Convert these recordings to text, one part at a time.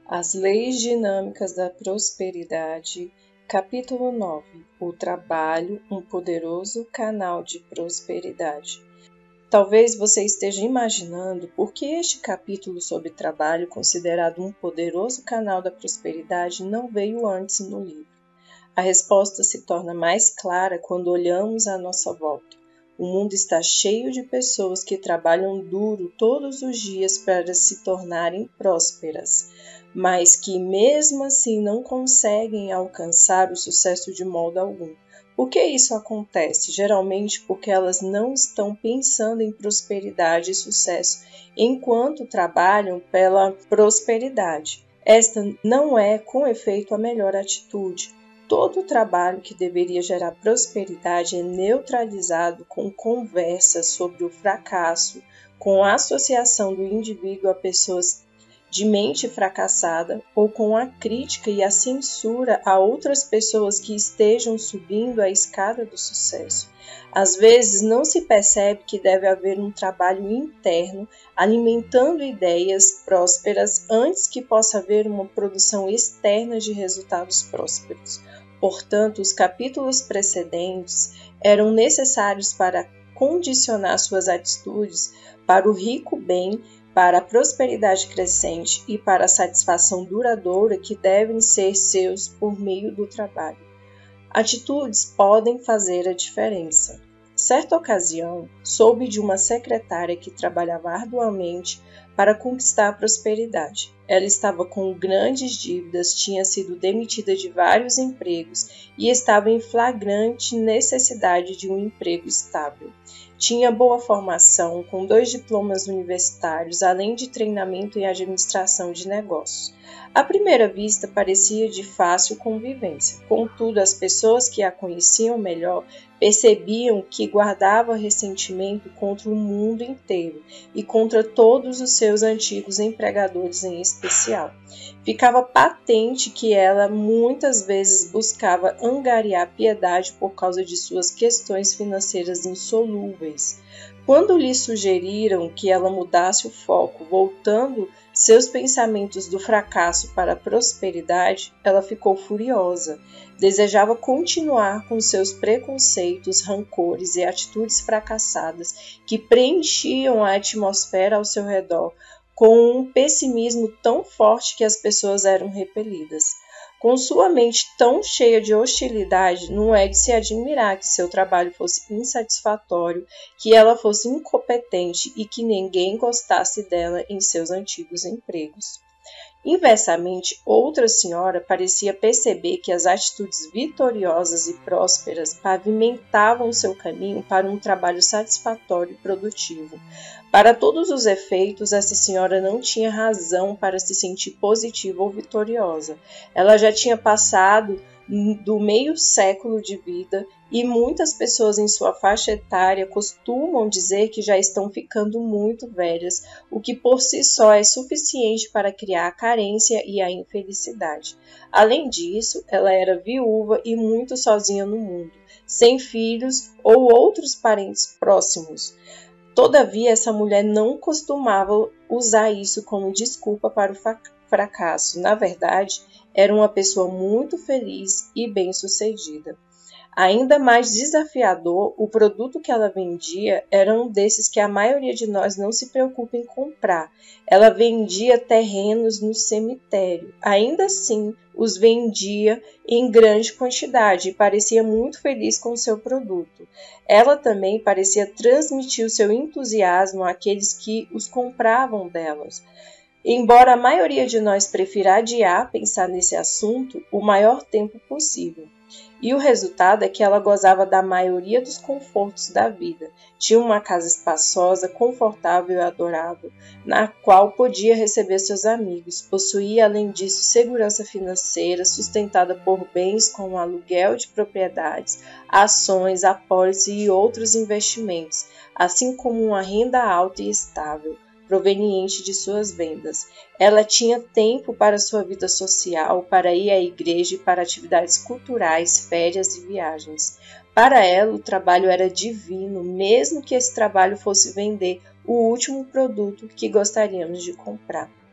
As leis dinâmicas da prosperidade, capítulo 9. O trabalho, um poderoso canal de prosperidade. Talvez você esteja imaginando por que este capítulo sobre trabalho, considerado um poderoso canal da prosperidade, não veio antes no livro. A resposta se torna mais clara quando olhamos à nossa volta. O mundo está cheio de pessoas que trabalham duro todos os dias para se tornarem prósperas, mas que mesmo assim não conseguem alcançar o sucesso de modo algum. Por que isso acontece? Geralmente porque elas não estão pensando em prosperidade e sucesso enquanto trabalham pela prosperidade. Esta não é, com efeito, a melhor atitude. Todo trabalho que deveria gerar prosperidade é neutralizado com conversas sobre o fracasso, com a associação do indivíduo a pessoas de mente fracassada ou com a crítica e a censura a outras pessoas que estejam subindo a escada do sucesso. Às vezes não se percebe que deve haver um trabalho interno alimentando ideias prósperas antes que possa haver uma produção externa de resultados prósperos. Portanto, os capítulos precedentes eram necessários para condicionar suas atitudes para o rico bem, para a prosperidade crescente e para a satisfação duradoura que devem ser seus por meio do trabalho. Atitudes podem fazer a diferença. Certa ocasião, soube de uma secretária que trabalhava arduamente para conquistar a prosperidade. Ela estava com grandes dívidas, tinha sido demitida de vários empregos e estava em flagrante necessidade de um emprego estável. Tinha boa formação, com 2 diplomas universitários, além de treinamento em administração de negócios. À primeira vista, parecia de fácil convivência. Contudo, as pessoas que a conheciam melhor percebiam que guardava ressentimento contra o mundo inteiro e contra todos os seus antigos empregadores em especial. Ficava patente que ela muitas vezes buscava angariar piedade por causa de suas questões financeiras insolúveis. Quando lhe sugeriram que ela mudasse o foco, voltando seus pensamentos do fracasso para a prosperidade, ela ficou furiosa. Desejava continuar com seus preconceitos, rancores e atitudes fracassadas que preenchiam a atmosfera ao seu redor com um pessimismo tão forte que as pessoas eram repelidas. Com sua mente tão cheia de hostilidade, não é de se admirar que seu trabalho fosse insatisfatório, que ela fosse incompetente e que ninguém gostasse dela em seus antigos empregos. Inversamente, outra senhora parecia perceber que as atitudes vitoriosas e prósperas pavimentavam seu caminho para um trabalho satisfatório e produtivo. Para todos os efeitos, essa senhora não tinha razão para se sentir positiva ou vitoriosa. Ela já tinha passado do meio século de vida e muitas pessoas em sua faixa etária costumam dizer que já estão ficando muito velhas, o que por si só é suficiente para criar a carência e a infelicidade. Além disso, ela era viúva e muito sozinha no mundo, sem filhos ou outros parentes próximos. Todavia, essa mulher não costumava usar isso como desculpa para o fracasso. Na verdade, era uma pessoa muito feliz e bem-sucedida. Ainda mais desafiador, o produto que ela vendia era um desses que a maioria de nós não se preocupa em comprar. Ela vendia terrenos no cemitério. Ainda assim, os vendia em grande quantidade e parecia muito feliz com o seu produto. Ela também parecia transmitir o seu entusiasmo àqueles que os compravam delas. Embora a maioria de nós prefira adiar pensar nesse assunto o maior tempo possível. E o resultado é que ela gozava da maioria dos confortos da vida. Tinha uma casa espaçosa, confortável e adorável, na qual podia receber seus amigos. Possuía, além disso, segurança financeira, sustentada por bens como aluguel de propriedades, ações, apólices e outros investimentos, assim como uma renda alta e estável proveniente de suas vendas. Ela tinha tempo para sua vida social, para ir à igreja e para atividades culturais, férias e viagens. Para ela, o trabalho era divino, mesmo que esse trabalho fosse vender o último produto que gostaríamos de comprar.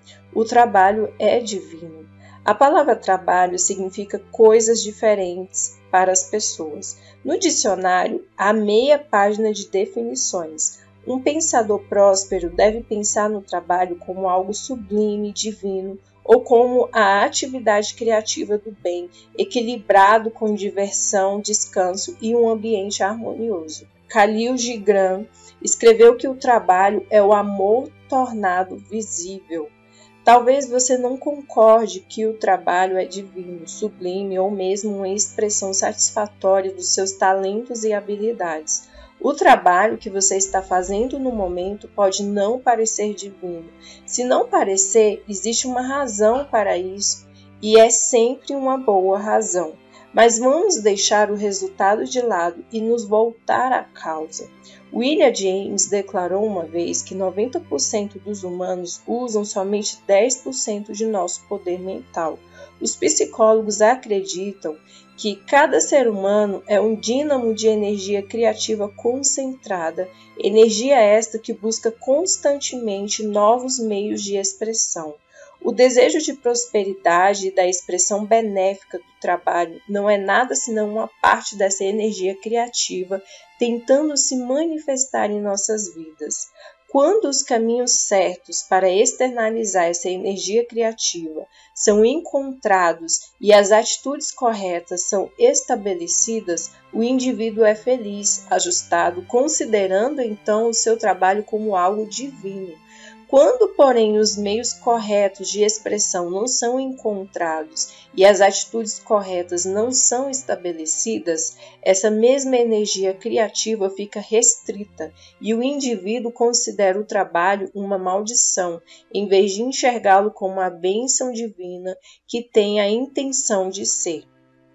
O trabalho é divino. A palavra trabalho significa coisas diferentes para as pessoas. No dicionário, há meia página de definições. Um pensador próspero deve pensar no trabalho como algo sublime, divino, ou como a atividade criativa do bem, equilibrado com diversão, descanso e um ambiente harmonioso. Khalil Gibran escreveu que o trabalho é o amor tornado visível. Talvez você não concorde que o trabalho é divino, sublime ou mesmo uma expressão satisfatória dos seus talentos e habilidades. O trabalho que você está fazendo no momento pode não parecer divino. Se não parecer, existe uma razão para isso e é sempre uma boa razão. Mas vamos deixar o resultado de lado e nos voltar à causa. William James declarou uma vez que 90% dos humanos usam somente 10% de nosso poder mental. Os psicólogos acreditam que cada ser humano é um dínamo de energia criativa concentrada, energia esta que busca constantemente novos meios de expressão. O desejo de prosperidade e da expressão benéfica do trabalho não é nada senão uma parte dessa energia criativa tentando se manifestar em nossas vidas. Quando os caminhos certos para externalizar essa energia criativa são encontrados e as atitudes corretas são estabelecidas, o indivíduo é feliz, ajustado, considerando então o seu trabalho como algo divino. Quando, porém, os meios corretos de expressão não são encontrados e as atitudes corretas não são estabelecidas, essa mesma energia criativa fica restrita e o indivíduo considera o trabalho uma maldição, em vez de enxergá-lo como a bênção divina que tem a intenção de ser.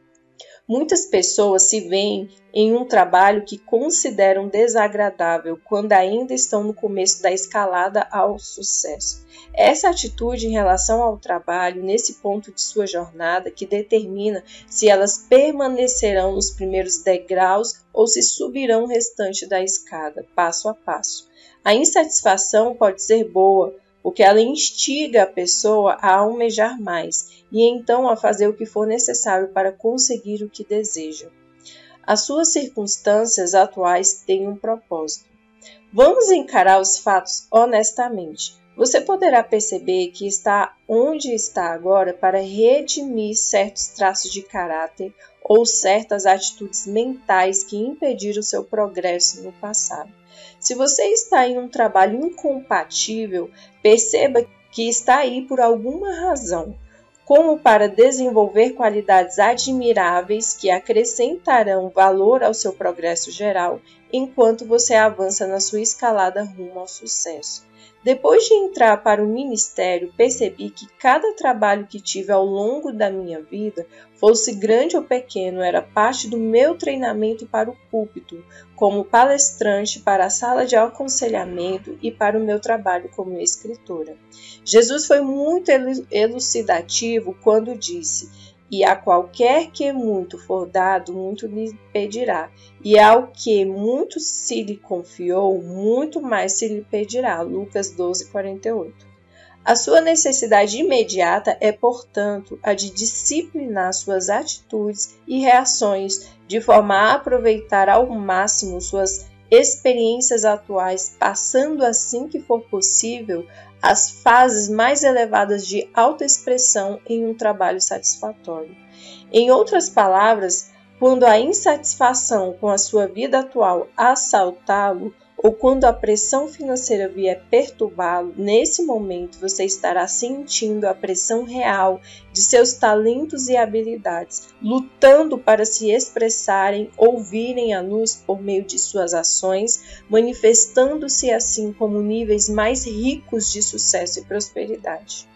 Muitas pessoas se veem em um trabalho que consideram desagradável quando ainda estão no começo da escalada ao sucesso. Essa atitude em relação ao trabalho, nesse ponto de sua jornada, que determina se elas permanecerão nos primeiros degraus ou se subirão o restante da escada, passo a passo. A insatisfação pode ser boa, porque ela instiga a pessoa a almejar mais e então a fazer o que for necessário para conseguir o que deseja. As suas circunstâncias atuais têm um propósito. Vamos encarar os fatos honestamente. Você poderá perceber que está onde está agora para redimir certos traços de caráter ou certas atitudes mentais que impediram seu progresso no passado. Se você está em um trabalho incompatível, perceba que está aí por alguma razão, como para desenvolver qualidades admiráveis que acrescentarão valor ao seu progresso geral, enquanto você avança na sua escalada rumo ao sucesso. Depois de entrar para o ministério, percebi que cada trabalho que tive ao longo da minha vida, fosse grande ou pequeno, era parte do meu treinamento para o púlpito, como palestrante, para a sala de aconselhamento e para o meu trabalho como escritora. Jesus foi muito elucidativo quando disse: "E a qualquer que muito for dado, muito lhe pedirá. E ao que muito se lhe confiou, muito mais se lhe pedirá." Lucas 12:48. A sua necessidade imediata é, portanto, a de disciplinar suas atitudes e reações, de forma a aproveitar ao máximo suas experiências atuais, passando assim que for possível as fases mais elevadas de autoexpressão em um trabalho satisfatório. Em outras palavras, quando a insatisfação com a sua vida atual assaltá-lo, ou quando a pressão financeira vier perturbá-lo, nesse momento você estará sentindo a pressão real de seus talentos e habilidades, lutando para se expressarem ou virem à luz por meio de suas ações, manifestando-se assim como níveis mais ricos de sucesso e prosperidade.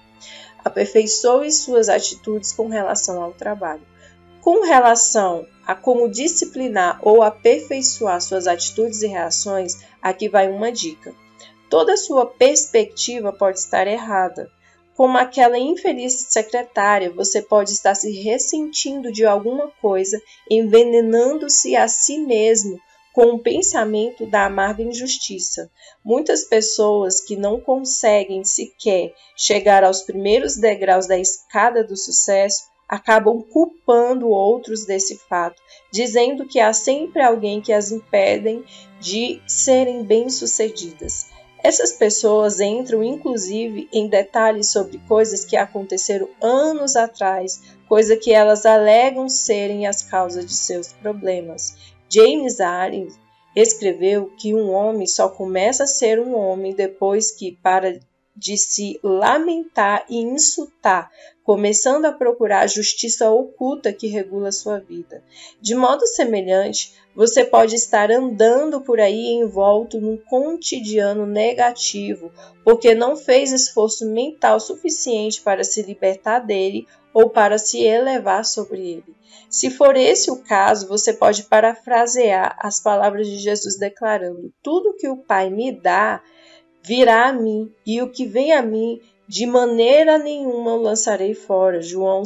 Aperfeiçoe suas atitudes com relação ao trabalho. Com relação a como disciplinar ou aperfeiçoar suas atitudes e reações, aqui vai uma dica. Toda sua perspectiva pode estar errada. Como aquela infeliz secretária, você pode estar se ressentindo de alguma coisa, envenenando-se a si mesmo com o pensamento da amarga injustiça. Muitas pessoas que não conseguem sequer chegar aos primeiros degraus da escada do sucesso acabam culpando outros desse fato, dizendo que há sempre alguém que as impede de serem bem-sucedidas. Essas pessoas entram inclusive em detalhes sobre coisas que aconteceram anos atrás, coisa que elas alegam serem as causas de seus problemas. James Allen escreveu que um homem só começa a ser um homem depois que para de se lamentar e insultar, começando a procurar a justiça oculta que regula sua vida. De modo semelhante, você pode estar andando por aí envolto num cotidiano negativo, porque não fez esforço mental suficiente para se libertar dele ou para se elevar sobre ele. Se for esse o caso, você pode parafrasear as palavras de Jesus declarando: tudo que o Pai me dá virá a mim, e o que vem a mim, de maneira nenhuma o lançarei fora. João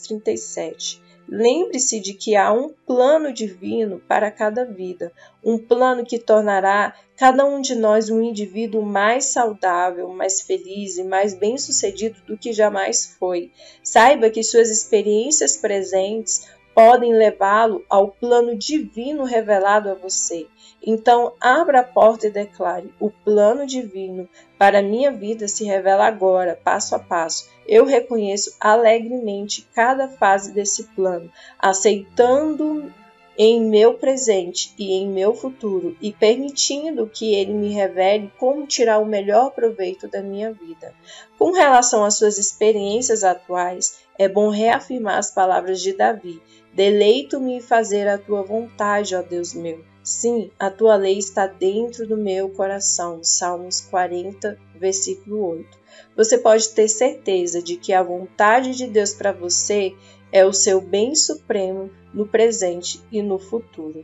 6,37. Lembre-se de que há um plano divino para cada vida, um plano que tornará cada um de nós um indivíduo mais saudável, mais feliz e mais bem-sucedido do que jamais foi. Saiba que suas experiências presentes podem levá-lo ao plano divino revelado a você. Então, abra a porta e declare: o plano divino para a minha vida se revela agora, passo a passo. Eu reconheço alegremente cada fase desse plano, aceitando em meu presente e em meu futuro e permitindo que ele me revele como tirar o melhor proveito da minha vida. Com relação às suas experiências atuais, é bom reafirmar as palavras de Davi: deleito-me em fazer a tua vontade, ó Deus meu. Sim, a tua lei está dentro do meu coração. Salmos 40, versículo 8. Você pode ter certeza de que a vontade de Deus para você é o seu bem supremo no presente e no futuro.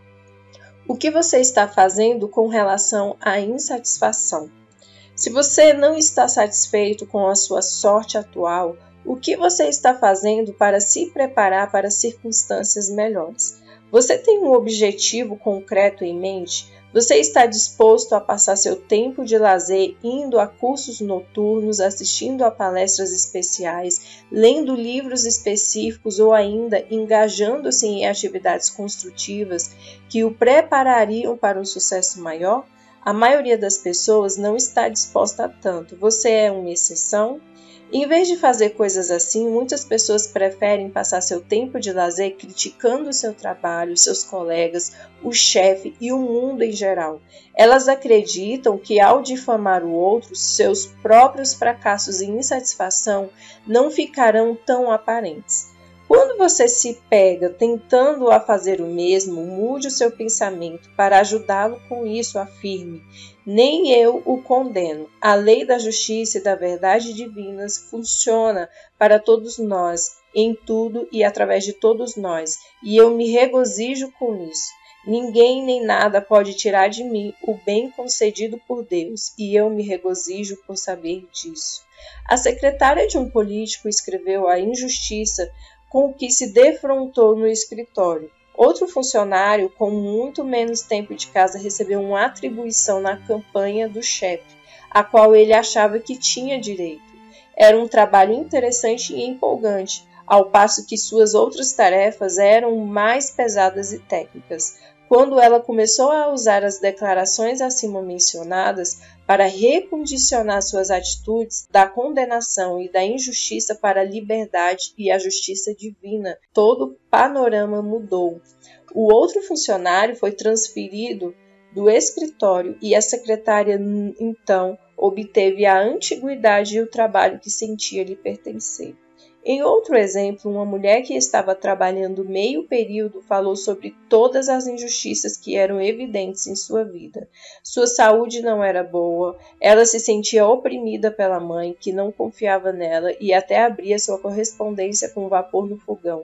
O que você está fazendo com relação à insatisfação? Se você não está satisfeito com a sua sorte atual, o que você está fazendo para se preparar para circunstâncias melhores? Você tem um objetivo concreto em mente? Você está disposto a passar seu tempo de lazer indo a cursos noturnos, assistindo a palestras especiais, lendo livros específicos ou ainda engajando-se em atividades construtivas que o preparariam para um sucesso maior? A maioria das pessoas não está disposta a tanto. Você é uma exceção? Em vez de fazer coisas assim, muitas pessoas preferem passar seu tempo de lazer criticando o seu trabalho, seus colegas, o chefe e o mundo em geral. Elas acreditam que ao difamar o outro, seus próprios fracassos e insatisfação não ficarão tão aparentes. Quando você se pega tentando a fazer o mesmo, mude o seu pensamento para ajudá-lo com isso, afirme: nem eu o condeno. A lei da justiça e da verdade divinas funciona para todos nós, em tudo e através de todos nós, e eu me regozijo com isso. Ninguém nem nada pode tirar de mim o bem concedido por Deus, e eu me regozijo por saber disso. A secretária de um político escreveu a injustiça com o que se defrontou no escritório. Outro funcionário, com muito menos tempo de casa, recebeu uma atribuição na campanha do chefe, a qual ele achava que tinha direito. Era um trabalho interessante e empolgante, ao passo que suas outras tarefas eram mais pesadas e técnicas. Quando ela começou a usar as declarações acima mencionadas para recondicionar suas atitudes da condenação e da injustiça para a liberdade e a justiça divina, todo o panorama mudou. O outro funcionário foi transferido do escritório e a secretária, então, obteve a antiguidade e o trabalho que sentia lhe pertencer. Em outro exemplo, uma mulher que estava trabalhando meio período falou sobre todas as injustiças que eram evidentes em sua vida. Sua saúde não era boa, ela se sentia oprimida pela mãe, que não confiava nela e até abria sua correspondência com vapor no fogão.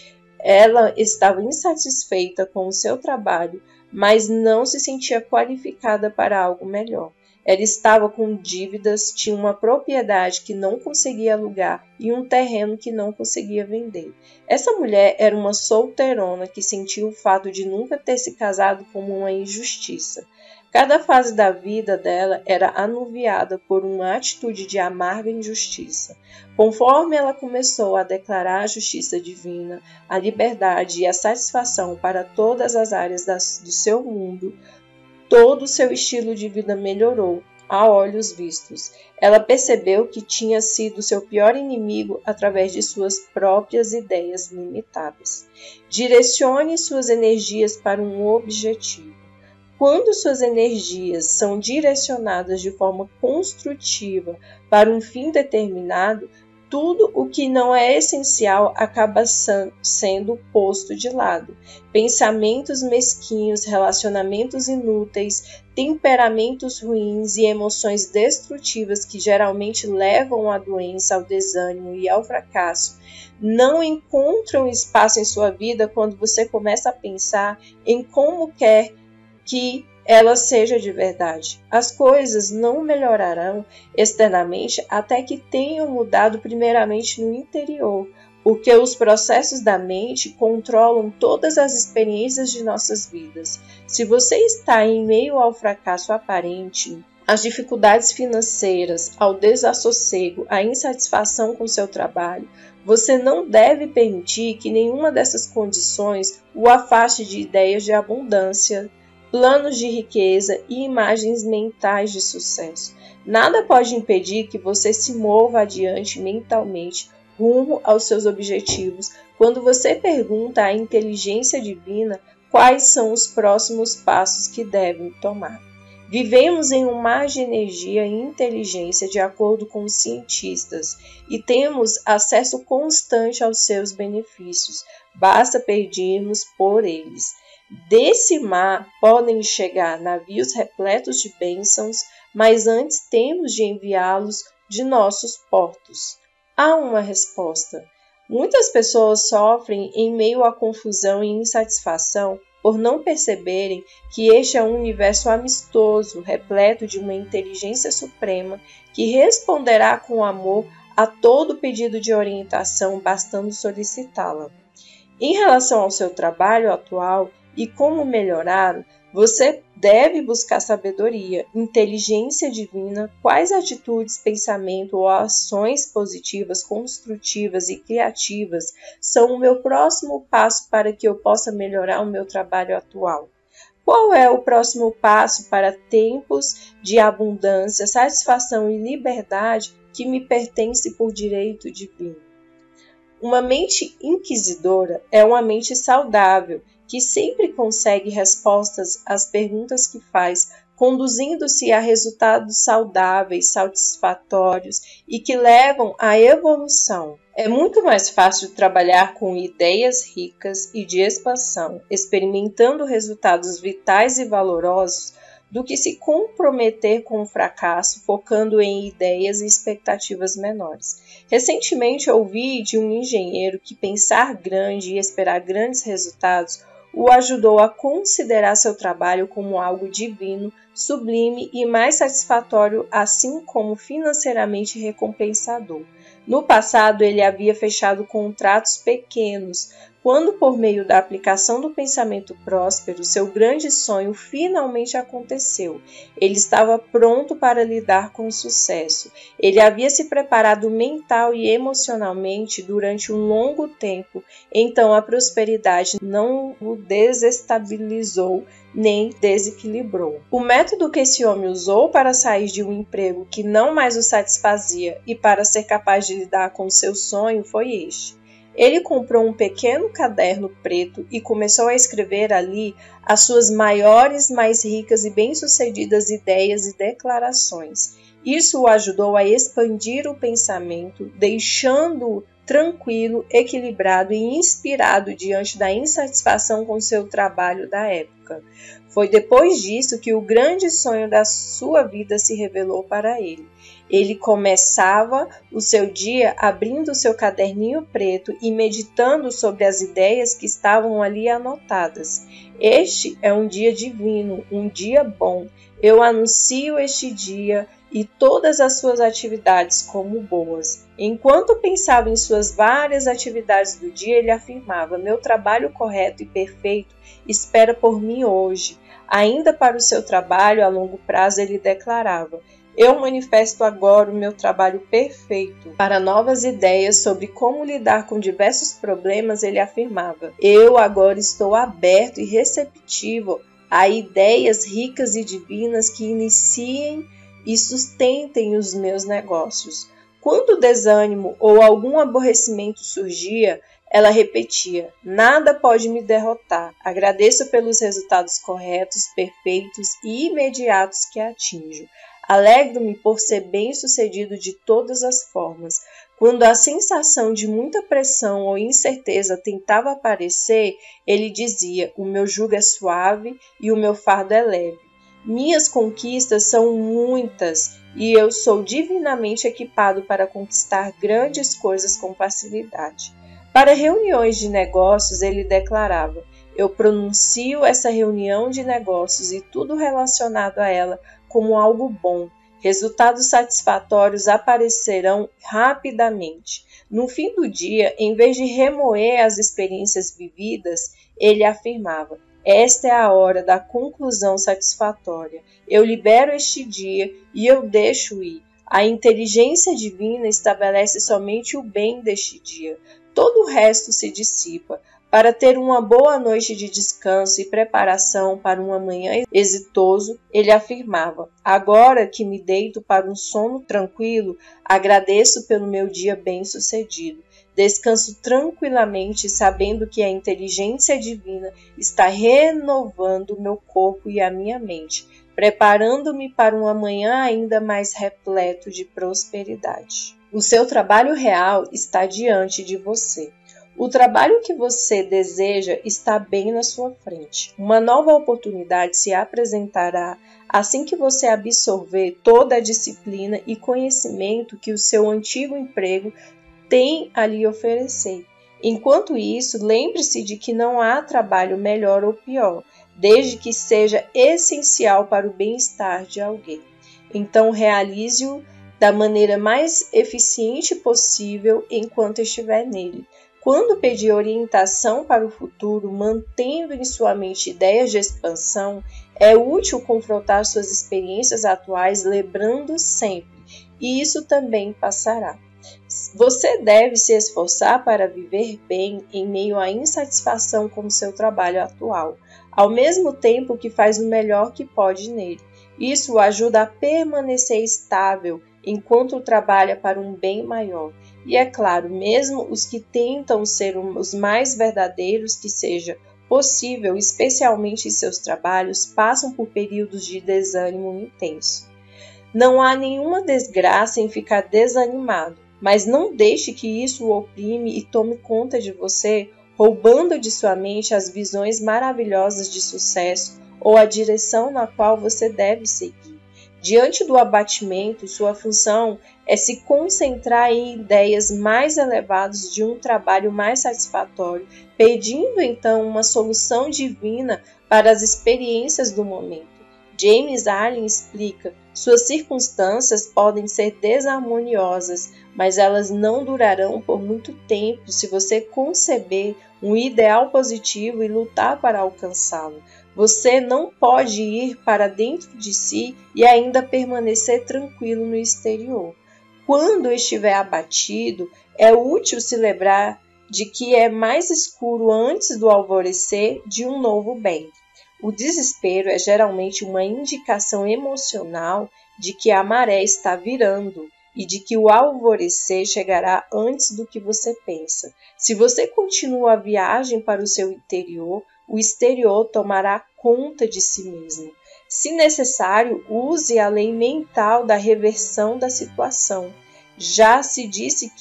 Ela estava insatisfeita com o seu trabalho, mas não se sentia qualificada para algo melhor. Ela estava com dívidas, tinha uma propriedade que não conseguia alugar e um terreno que não conseguia vender. Essa mulher era uma solteirona que sentia o fato de nunca ter se casado como uma injustiça. Cada fase da vida dela era anuviada por uma atitude de amarga injustiça. Conforme ela começou a declarar a justiça divina, a liberdade e a satisfação para todas as áreas do seu mundo, todo o seu estilo de vida melhorou, a olhos vistos. Ela percebeu que tinha sido seu pior inimigo através de suas próprias ideias limitadas. Direcione suas energias para um objetivo. Quando suas energias são direcionadas de forma construtiva para um fim determinado, tudo o que não é essencial acaba sendo posto de lado. Pensamentos mesquinhos, relacionamentos inúteis, temperamentos ruins e emoções destrutivas que geralmente levam à doença, ao desânimo e ao fracasso não encontram espaço em sua vida quando você começa a pensar em como quer que ela seja de verdade. As coisas não melhorarão externamente até que tenham mudado primeiramente no interior, porque os processos da mente controlam todas as experiências de nossas vidas. Se você está em meio ao fracasso aparente, às dificuldades financeiras, ao desassossego, à insatisfação com seu trabalho, você não deve permitir que nenhuma dessas condições o afaste de ideias de abundância, planos de riqueza e imagens mentais de sucesso. Nada pode impedir que você se mova adiante mentalmente rumo aos seus objetivos quando você pergunta à inteligência divina quais são os próximos passos que devem tomar. Vivemos em um mar de energia e inteligência de acordo com os cientistas e temos acesso constante aos seus benefícios, basta pedirmos por eles. Desse mar podem chegar navios repletos de bênçãos, mas antes temos de enviá-los de nossos portos. Há uma resposta. Muitas pessoas sofrem em meio à confusão e insatisfação por não perceberem que este é um universo amistoso, repleto de uma inteligência suprema que responderá com amor a todo pedido de orientação, bastando solicitá-la. Em relação ao seu trabalho atual, e como melhorar, você deve buscar sabedoria, inteligência divina, quais atitudes, pensamento ou ações positivas, construtivas e criativas são o meu próximo passo para que eu possa melhorar o meu trabalho atual. Qual é o próximo passo para tempos de abundância, satisfação e liberdade que me pertence por direito divino? Uma mente inquisidora é uma mente saudável, que sempre consegue respostas às perguntas que faz, conduzindo-se a resultados saudáveis, satisfatórios e que levam à evolução. É muito mais fácil trabalhar com ideias ricas e de expansão, experimentando resultados vitais e valorosos, do que se comprometer com o fracasso, focando em ideias e expectativas menores. Recentemente ouvi de um engenheiro que pensar grande e esperar grandes resultados o ajudou a considerar seu trabalho como algo divino, sublime e mais satisfatório, assim como financeiramente recompensador. No passado, ele havia fechado contratos pequenos, quando, por meio da aplicação do pensamento próspero, seu grande sonho finalmente aconteceu. Ele estava pronto para lidar com o sucesso. Ele havia se preparado mental e emocionalmente durante um longo tempo, então a prosperidade não o desestabilizou nem desequilibrou. O método que esse homem usou para sair de um emprego que não mais o satisfazia e para ser capaz de lidar com seu sonho foi este. Ele comprou um pequeno caderno preto e começou a escrever ali as suas maiores, mais ricas e bem-sucedidas ideias e declarações. Isso o ajudou a expandir o pensamento, deixando-o tranquilo, equilibrado e inspirado diante da insatisfação com seu trabalho da época. Foi depois disso que o grande sonho da sua vida se revelou para ele. Ele começava o seu dia abrindo o seu caderninho preto e meditando sobre as ideias que estavam ali anotadas. Este é um dia divino, um dia bom. Eu anuncio este dia e todas as suas atividades como boas. Enquanto pensava em suas várias atividades do dia, ele afirmava: meu trabalho correto e perfeito espera por mim hoje. Ainda para o seu trabalho a longo prazo, ele declarava: eu manifesto agora o meu trabalho perfeito. Para novas ideias sobre como lidar com diversos problemas, ele afirmava: eu agora estou aberto e receptivo a ideias ricas e divinas que iniciem e sustentem os meus negócios. Quando o desânimo ou algum aborrecimento surgia, ela repetia: nada pode me derrotar. Agradeço pelos resultados corretos, perfeitos e imediatos que atinjo. Alegro-me por ser bem-sucedido de todas as formas. Quando a sensação de muita pressão ou incerteza tentava aparecer, ele dizia: o meu jugo é suave e o meu fardo é leve. Minhas conquistas são muitas e eu sou divinamente equipado para conquistar grandes coisas com facilidade. Para reuniões de negócios, ele declarava: eu pronuncio essa reunião de negócios e tudo relacionado a ela como algo bom. Resultados satisfatórios aparecerão rapidamente. No fim do dia, em vez de remoer as experiências vividas, ele afirmava: esta é a hora da conclusão satisfatória. Eu libero este dia e eu deixo ir. A inteligência divina estabelece somente o bem deste dia. Todo o resto se dissipa. Para ter uma boa noite de descanso e preparação para um amanhã exitoso, ele afirmava: agora que me deito para um sono tranquilo, agradeço pelo meu dia bem-sucedido. Descanso tranquilamente, sabendo que a inteligência divina está renovando o meu corpo e a minha mente, preparando-me para um amanhã ainda mais repleto de prosperidade. O seu trabalho real está diante de você. O trabalho que você deseja está bem na sua frente. Uma nova oportunidade se apresentará assim que você absorver toda a disciplina e conhecimento que o seu antigo emprego tem a lhe oferecer. Enquanto isso, lembre-se de que não há trabalho melhor ou pior, desde que seja essencial para o bem-estar de alguém. Então, realize-o da maneira mais eficiente possível enquanto estiver nele. Quando pedir orientação para o futuro, mantendo em sua mente ideias de expansão, é útil confrontar suas experiências atuais, lembrando sempre: e isso também passará. Você deve se esforçar para viver bem em meio à insatisfação com o seu trabalho atual, ao mesmo tempo que faz o melhor que pode nele. Isso o ajuda a permanecer estável enquanto trabalha para um bem maior. E é claro, mesmo os que tentam ser os mais verdadeiros que seja possível, especialmente em seus trabalhos, passam por períodos de desânimo intenso. Não há nenhuma desgraça em ficar desanimado, mas não deixe que isso o oprime e tome conta de você, roubando de sua mente as visões maravilhosas de sucesso ou a direção na qual você deve seguir. Diante do abatimento, sua função é se concentrar em ideias mais elevadas de um trabalho mais satisfatório, pedindo então uma solução divina para as experiências do momento. James Allen explica: suas circunstâncias podem ser desarmoniosas, mas elas não durarão por muito tempo se você conceber um ideal positivo e lutar para alcançá-lo. Você não pode ir para dentro de si e ainda permanecer tranquilo no exterior. Quando estiver abatido, é útil se lembrar de que é mais escuro antes do alvorecer de um novo bem. O desespero é geralmente uma indicação emocional de que a maré está virando e de que o alvorecer chegará antes do que você pensa. Se você continua a viagem para o seu interior, o exterior tomará conta de si mesmo. Se necessário, use a lei mental da reversão da situação. Já se disse que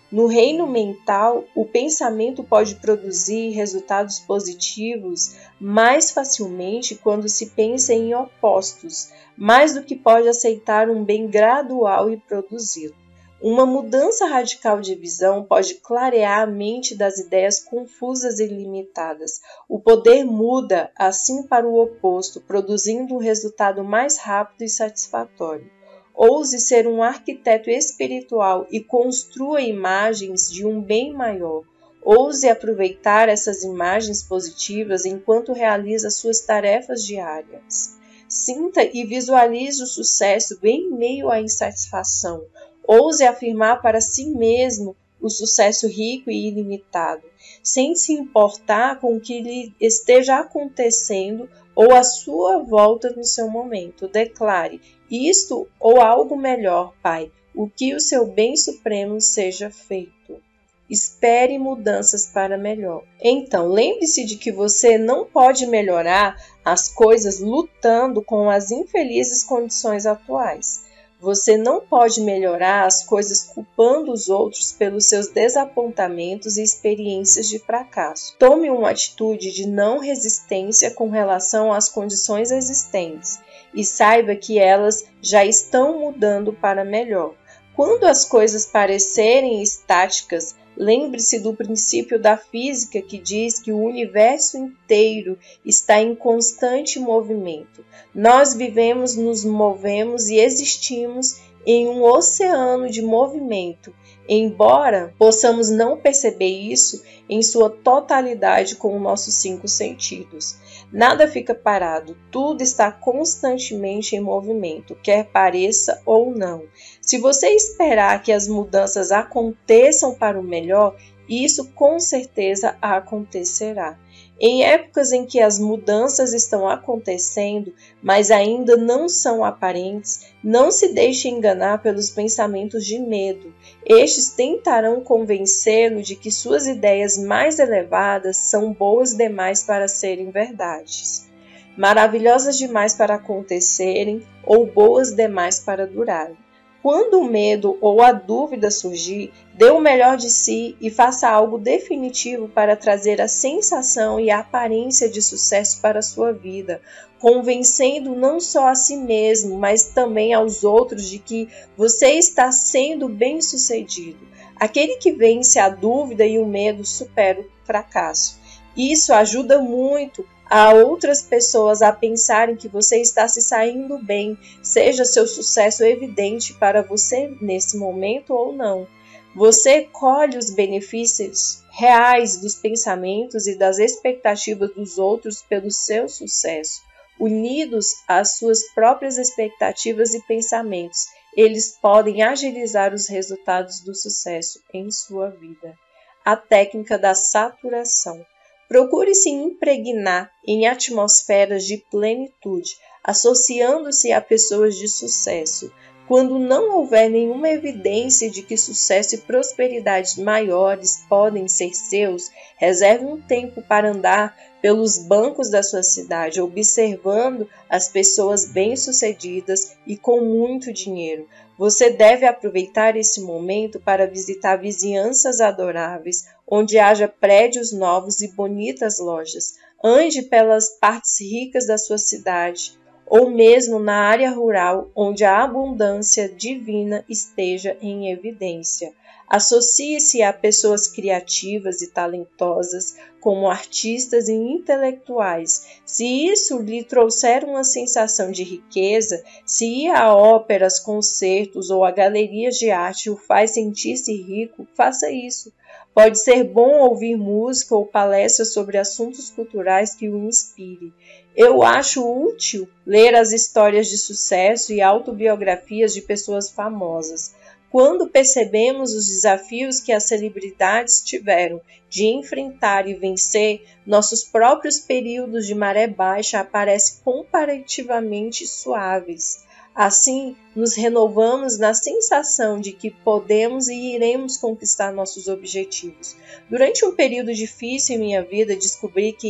No reino mental, o pensamento pode produzir resultados positivos mais facilmente quando se pensa em opostos, mais do que pode aceitar um bem gradual e produzido. Uma mudança radical de visão pode clarear a mente das ideias confusas e limitadas. O poder muda assim para o oposto, produzindo um resultado mais rápido e satisfatório. Ouse ser um arquiteto espiritual e construa imagens de um bem maior. Ouse aproveitar essas imagens positivas enquanto realiza suas tarefas diárias. Sinta e visualize o sucesso em meio à insatisfação. Ouse afirmar para si mesmo o sucesso rico e ilimitado, sem se importar com o que lhe esteja acontecendo ou à sua volta no seu momento. Declare: isto ou algo melhor, Pai, o que o seu bem supremo seja feito. Espere mudanças para melhor. Então, lembre-se de que você não pode melhorar as coisas lutando com as infelizes condições atuais. Você não pode melhorar as coisas culpando os outros pelos seus desapontamentos e experiências de fracasso. Tome uma atitude de não resistência com relação às condições existentes e saiba que elas já estão mudando para melhor. Quando as coisas parecerem estáticas, lembre-se do princípio da física que diz que o universo inteiro está em constante movimento. Nós vivemos, nos movemos e existimos em um oceano de movimento, embora possamos não perceber isso em sua totalidade com os nossos 5 sentidos. Nada fica parado, tudo está constantemente em movimento, quer pareça ou não. Se você esperar que as mudanças aconteçam para o melhor, isso com certeza acontecerá. Em épocas em que as mudanças estão acontecendo, mas ainda não são aparentes, não se deixe enganar pelos pensamentos de medo. Estes tentarão convencê-lo de que suas ideias mais elevadas são boas demais para serem verdades, maravilhosas demais para acontecerem ou boas demais para durarem. Quando o medo ou a dúvida surgir, dê o melhor de si e faça algo definitivo para trazer a sensação e a aparência de sucesso para a sua vida, convencendo não só a si mesmo, mas também aos outros de que você está sendo bem-sucedido. Aquele que vence a dúvida e o medo supera o fracasso. Isso ajuda muito a outras pessoas a pensarem que você está se saindo bem, seja seu sucesso evidente para você nesse momento ou não. Você colhe os benefícios reais dos pensamentos e das expectativas dos outros pelo seu sucesso. Unidos às suas próprias expectativas e pensamentos, eles podem agilizar os resultados do sucesso em sua vida. A técnica da saturação. Procure se impregnar em atmosferas de plenitude, associando-se a pessoas de sucesso. Quando não houver nenhuma evidência de que sucesso e prosperidade maiores podem ser seus, reserve um tempo para andar pelos bancos da sua cidade, observando as pessoas bem-sucedidas e com muito dinheiro. Você deve aproveitar esse momento para visitar vizinhanças adoráveis, onde haja prédios novos e bonitas lojas. Ande pelas partes ricas da sua cidade, ou mesmo na área rural, onde a abundância divina esteja em evidência. Associe-se a pessoas criativas e talentosas, como artistas e intelectuais. Se isso lhe trouxer uma sensação de riqueza, se ir a óperas, concertos ou a galerias de arte o faz sentir-se rico, faça isso. Pode ser bom ouvir música ou palestras sobre assuntos culturais que o inspire. Eu acho útil ler as histórias de sucesso e autobiografias de pessoas famosas. Quando percebemos os desafios que as celebridades tiveram de enfrentar e vencer, nossos próprios períodos de maré baixa aparecem comparativamente suaves. Assim, nos renovamos na sensação de que podemos e iremos conquistar nossos objetivos. Durante um período difícil em minha vida, descobri que,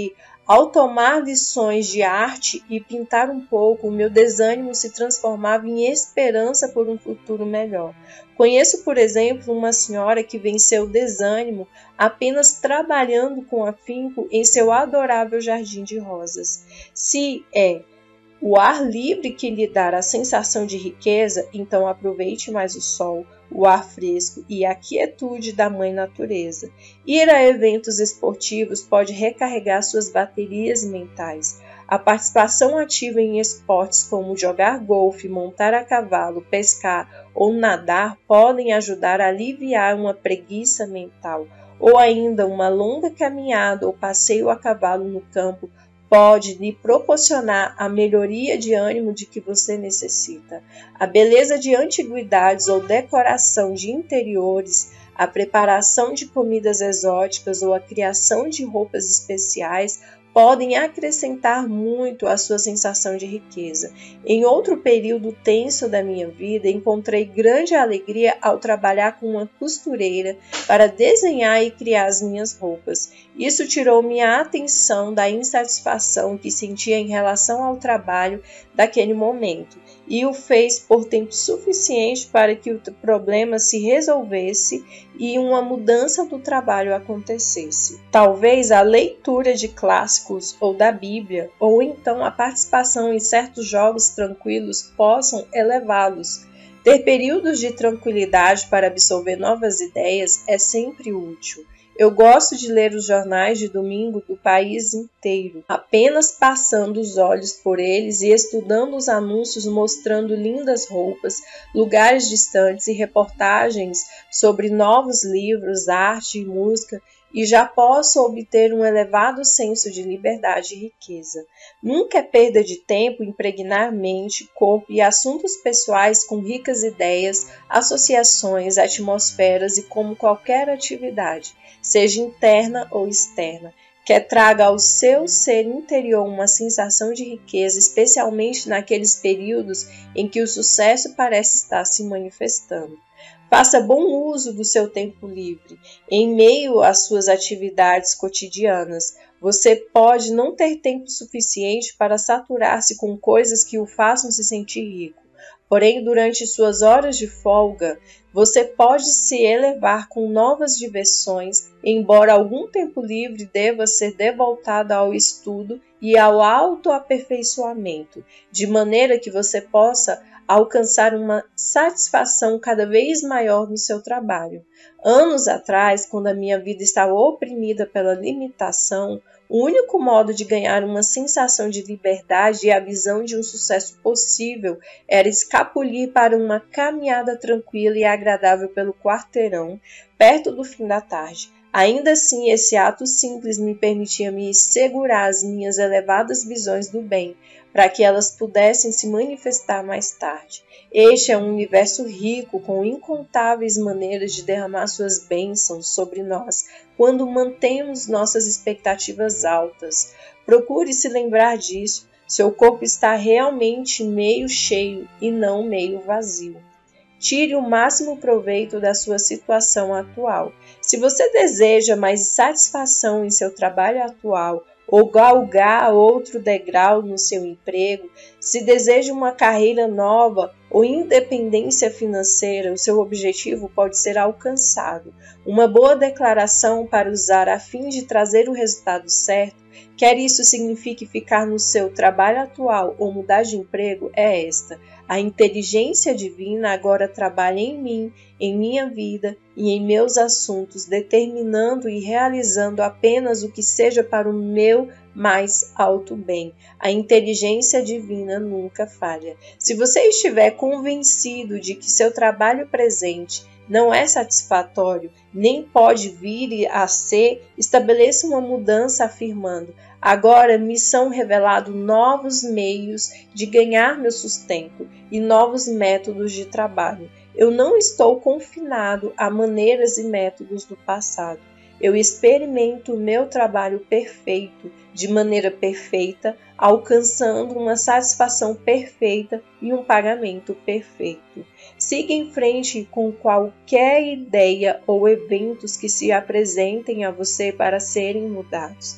Ao tomar lições de arte e pintar um pouco, o meu desânimo se transformava em esperança por um futuro melhor. Conheço, por exemplo, uma senhora que venceu o desânimo apenas trabalhando com afinco em seu adorável jardim de rosas. Se é o ar livre que lhe dá a sensação de riqueza, então aproveite mais o sol, o ar fresco e a quietude da mãe natureza. Ir a eventos esportivos pode recarregar suas baterias mentais. A participação ativa em esportes como jogar golfe, montar a cavalo, pescar ou nadar podem ajudar a aliviar uma preguiça mental, ou ainda uma longa caminhada ou passeio a cavalo no campo pode lhe proporcionar a melhoria de ânimo de que você necessita. A beleza de antiguidades ou decoração de interiores, a preparação de comidas exóticas ou a criação de roupas especiais podem acrescentar muito à sua sensação de riqueza. Em outro período tenso da minha vida, encontrei grande alegria ao trabalhar com uma costureira para desenhar e criar as minhas roupas. Isso tirou minha atenção da insatisfação que sentia em relação ao trabalho daquele momento e o fez por tempo suficiente para que o problema se resolvesse e uma mudança do trabalho acontecesse. Talvez a leitura de clássicos ou da Bíblia, ou então a participação em certos jogos tranquilos possam elevá-los. Ter períodos de tranquilidade para absorver novas ideias é sempre útil. Eu gosto de ler os jornais de domingo do país inteiro, apenas passando os olhos por eles e estudando os anúncios mostrando lindas roupas, lugares distantes e reportagens sobre novos livros, arte e música, e já posso obter um elevado senso de liberdade e riqueza. Nunca é perda de tempo impregnar mente, corpo e assuntos pessoais com ricas ideias, associações, atmosferas e como qualquer atividade, seja interna ou externa, que traga ao seu ser interior uma sensação de riqueza, especialmente naqueles períodos em que o sucesso parece estar se manifestando. Faça bom uso do seu tempo livre. Em meio às suas atividades cotidianas, você pode não ter tempo suficiente para saturar-se com coisas que o façam se sentir rico. Porém, durante suas horas de folga, você pode se elevar com novas diversões, embora algum tempo livre deva ser devoltado ao estudo e ao autoaperfeiçoamento, de maneira que você possa alcançar uma satisfação cada vez maior no seu trabalho. Anos atrás, quando a minha vida estava oprimida pela limitação, o único modo de ganhar uma sensação de liberdade e a visão de um sucesso possível era escapulir para uma caminhada tranquila e agradável pelo quarteirão, perto do fim da tarde. Ainda assim, esse ato simples me permitia me segurar as minhas elevadas visões do bem, para que elas pudessem se manifestar mais tarde. Este é um universo rico, com incontáveis maneiras de derramar suas bênçãos sobre nós, quando mantemos nossas expectativas altas. Procure se lembrar disso. Seu corpo está realmente meio cheio e não meio vazio. Tire o máximo proveito da sua situação atual. Se você deseja mais satisfação em seu trabalho atual, ou galgar outro degrau no seu emprego, se deseja uma carreira nova ou independência financeira, o seu objetivo pode ser alcançado. Uma boa declaração para usar a fim de trazer o resultado certo, quer isso signifique ficar no seu trabalho atual ou mudar de emprego, é esta: a inteligência divina agora trabalha em mim, em minha vida e em meus assuntos, determinando e realizando apenas o que seja para o meu mais alto bem. A inteligência divina nunca falha. Se você estiver convencido de que seu trabalho presente não é satisfatório, nem pode vir a ser, estabeleça uma mudança afirmando: agora me são revelados novos meios de ganhar meu sustento e novos métodos de trabalho. Eu não estou confinado a maneiras e métodos do passado. Eu experimento o meu trabalho perfeito, de maneira perfeita, alcançando uma satisfação perfeita e um pagamento perfeito. Siga em frente com qualquer ideia ou eventos que se apresentem a você para serem mudados.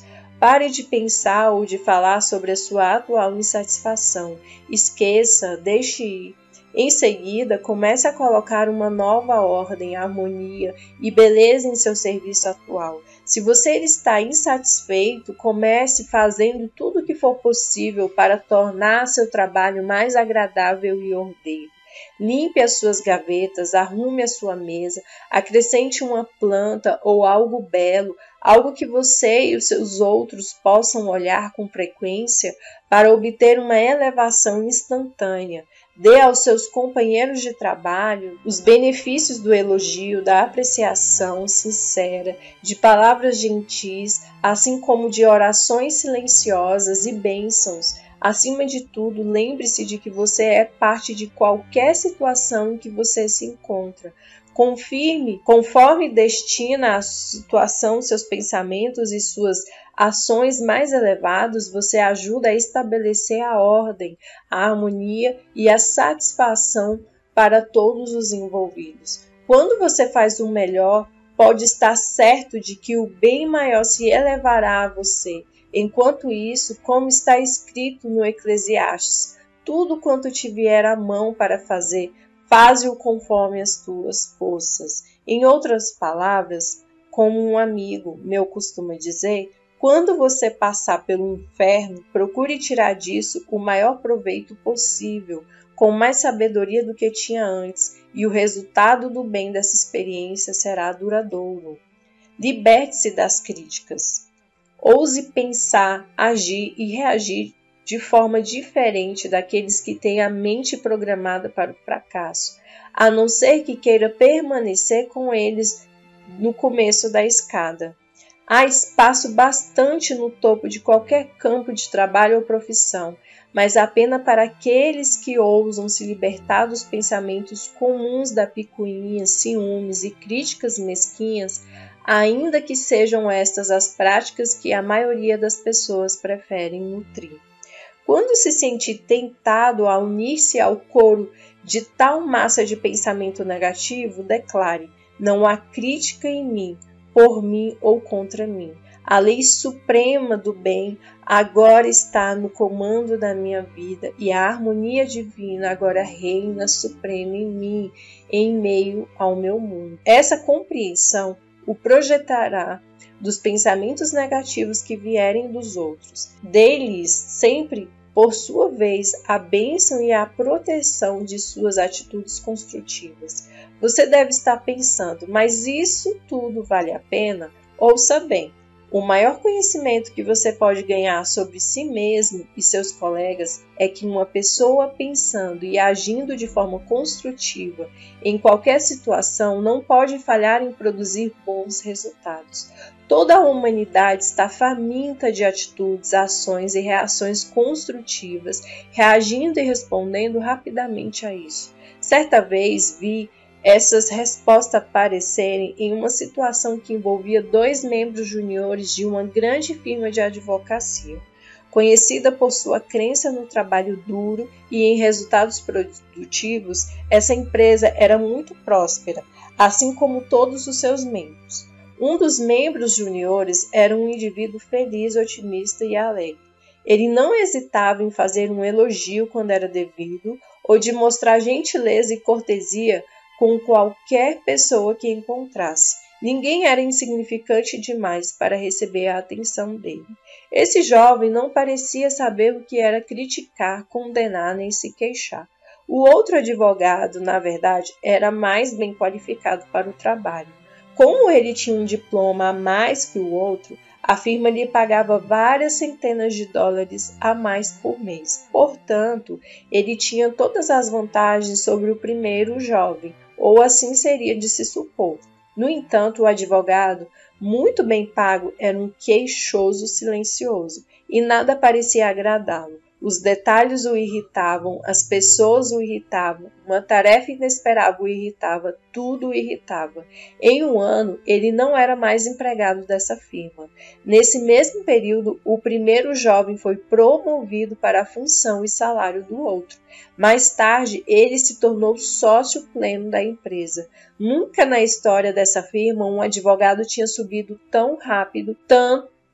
Pare de pensar ou de falar sobre a sua atual insatisfação. Esqueça, deixe ir. Em seguida, comece a colocar uma nova ordem, harmonia e beleza em seu serviço atual. Se você está insatisfeito, comece fazendo tudo o que for possível para tornar seu trabalho mais agradável e ordeiro. Limpe as suas gavetas, arrume a sua mesa, acrescente uma planta ou algo belo, algo que você e os seus outros possam olhar com frequência para obter uma elevação instantânea. Dê aos seus companheiros de trabalho os benefícios do elogio, da apreciação sincera, de palavras gentis, assim como de orações silenciosas e bênçãos. Acima de tudo, lembre-se de que você é parte de qualquer situação em que você se encontra. Confirme, conforme destina a situação, seus pensamentos e suas ações mais elevados, você ajuda a estabelecer a ordem, a harmonia e a satisfação para todos os envolvidos. Quando você faz o melhor, pode estar certo de que o bem maior se elevará a você. Enquanto isso, como está escrito no Eclesiastes, tudo quanto te vier à mão para fazer, faze-o conforme as tuas forças. Em outras palavras, como um amigo meu costuma dizer, quando você passar pelo inferno, procure tirar disso o maior proveito possível, com mais sabedoria do que tinha antes, e o resultado do bem dessa experiência será duradouro. Liberte-se das críticas. Ouse pensar, agir e reagir de forma diferente daqueles que têm a mente programada para o fracasso, a não ser que queira permanecer com eles no começo da escada. Há espaço bastante no topo de qualquer campo de trabalho ou profissão, mas apenas para aqueles que ousam se libertar dos pensamentos comuns da picuinha, ciúmes e críticas mesquinhas, ainda que sejam estas as práticas que a maioria das pessoas preferem nutrir. Quando se sentir tentado a unir-se ao coro de tal massa de pensamento negativo, declare: não há crítica em mim, por mim ou contra mim. A lei suprema do bem agora está no comando da minha vida e a harmonia divina agora reina suprema em mim, em meio ao meu mundo. Essa compreensão o projetará dos pensamentos negativos que vierem dos outros. Dê-lhes sempre, por sua vez, a bênção e a proteção de suas atitudes construtivas. Você deve estar pensando, mas isso tudo vale a pena? Ouça bem. O maior conhecimento que você pode ganhar sobre si mesmo e seus colegas é que uma pessoa pensando e agindo de forma construtiva em qualquer situação não pode falhar em produzir bons resultados. Toda a humanidade está faminta de atitudes, ações e reações construtivas, reagindo e respondendo rapidamente a isso. Certa vez vi essas respostas aparecerem em uma situação que envolvia 2 membros juniores de uma grande firma de advocacia. Conhecida por sua crença no trabalho duro e em resultados produtivos, essa empresa era muito próspera, assim como todos os seus membros. Um dos membros juniores era um indivíduo feliz, otimista e alegre. Ele não hesitava em fazer um elogio quando era devido ou de mostrar gentileza e cortesia com qualquer pessoa que encontrasse. Ninguém era insignificante demais para receber a atenção dele. Esse jovem não parecia saber o que era criticar, condenar nem se queixar. O outro advogado, na verdade, era mais bem qualificado para o trabalho. Como ele tinha um diploma a mais que o outro, a firma lhe pagava várias centenas de dólares a mais por mês. Portanto, ele tinha todas as vantagens sobre o primeiro jovem, ou assim seria de se supor. No entanto, o advogado, muito bem pago, era um queixoso silencioso, e nada parecia agradá-lo. Os detalhes o irritavam, as pessoas o irritavam, uma tarefa inesperada o irritava, tudo o irritava. Em um ano, ele não era mais empregado dessa firma. Nesse mesmo período, o primeiro jovem foi promovido para a função e salário do outro. Mais tarde, ele se tornou sócio pleno da empresa. Nunca na história dessa firma um advogado tinha subido tão rápido, tanto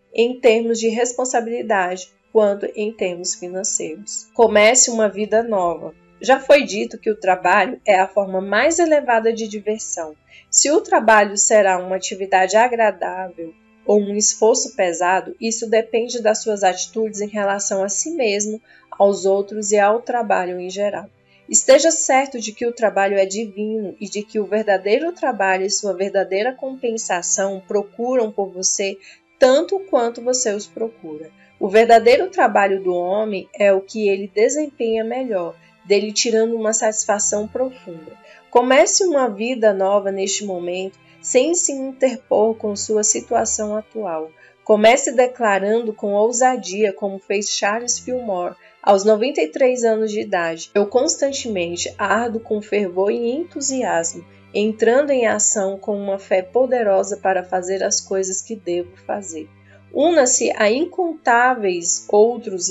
em termos de responsabilidade quanto em termos financeiros. Comece uma vida nova. Já foi dito que o trabalho é a forma mais elevada de diversão. Se o trabalho será uma atividade agradável ou um esforço pesado, isso depende das suas atitudes em relação a si mesmo, aos outros e ao trabalho em geral. Esteja certo de que o trabalho é divino e de que o verdadeiro trabalho e sua verdadeira compensação procuram por você tanto quanto você os procura. O verdadeiro trabalho do homem é o que ele desempenha melhor, dele tirando uma satisfação profunda. Comece uma vida nova neste momento, sem se interpor com sua situação atual. Comece declarando com ousadia, como fez Charles Fillmore, aos 93 anos de idade: eu constantemente ardo com fervor e entusiasmo, entrando em ação com uma fé poderosa para fazer as coisas que devo fazer. Una-se a incontáveis outros,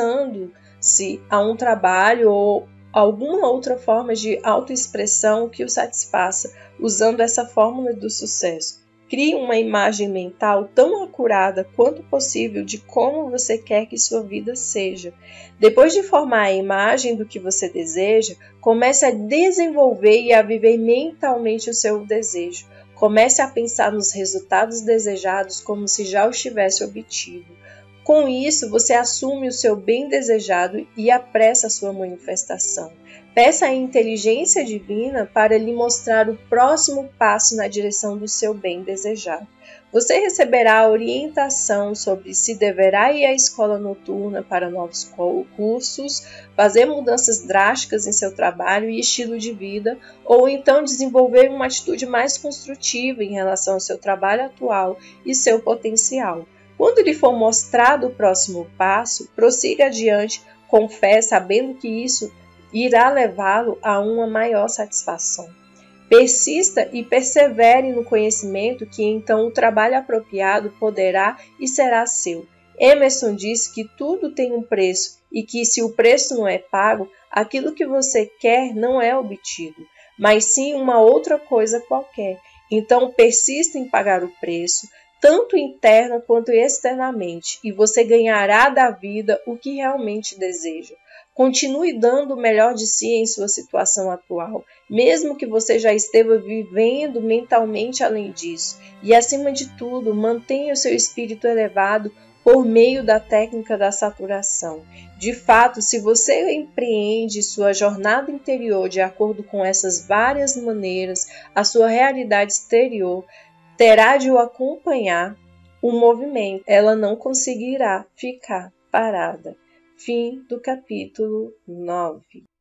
lançando-se a um trabalho ou alguma outra forma de autoexpressão que o satisfaça, usando essa fórmula do sucesso. Crie uma imagem mental tão acurada quanto possível de como você quer que sua vida seja. Depois de formar a imagem do que você deseja, comece a desenvolver e a viver mentalmente o seu desejo. Comece a pensar nos resultados desejados como se já os tivesse obtido. Com isso, você assume o seu bem desejado e apressa a sua manifestação. Peça à inteligência divina para lhe mostrar o próximo passo na direção do seu bem desejado. Você receberá a orientação sobre se deverá ir à escola noturna para novos cursos, fazer mudanças drásticas em seu trabalho e estilo de vida, ou então desenvolver uma atitude mais construtiva em relação ao seu trabalho atual e seu potencial. Quando lhe for mostrado o próximo passo, prossiga adiante com fé, sabendo que isso irá levá-lo a uma maior satisfação. Persista e persevere no conhecimento que então o trabalho apropriado poderá e será seu. Emerson disse que tudo tem um preço e que se o preço não é pago, aquilo que você quer não é obtido, mas sim uma outra coisa qualquer. Então persista em pagar o preço, tanto interna quanto externamente, e você ganhará da vida o que realmente deseja. Continue dando o melhor de si em sua situação atual, mesmo que você já esteja vivendo mentalmente além disso. E, acima de tudo, mantenha o seu espírito elevado por meio da técnica da saturação. De fato, se você empreende sua jornada interior de acordo com essas várias maneiras, a sua realidade exterior terá de o acompanhar o movimento. Ela não conseguirá ficar parada. Fim do capítulo 9.